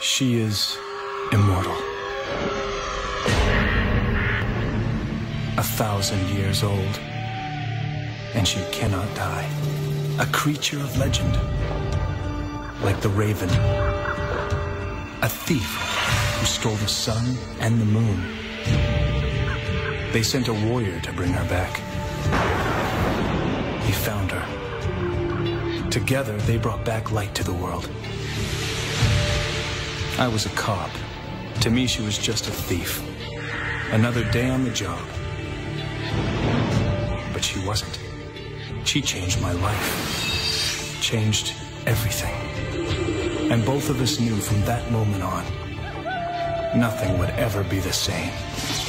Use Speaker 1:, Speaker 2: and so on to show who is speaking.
Speaker 1: She is immortal. 1,000 years old, and she cannot die. A creature of legend, like the raven. A thief who stole the sun and the moon. They sent a warrior to bring her back. He found her. Together, they brought back light to the world. I was a cop. To me, she was just a thief. Another day on the job. But she wasn't. She changed my life. Changed everything. And both of us knew from that moment on, nothing would ever be the same.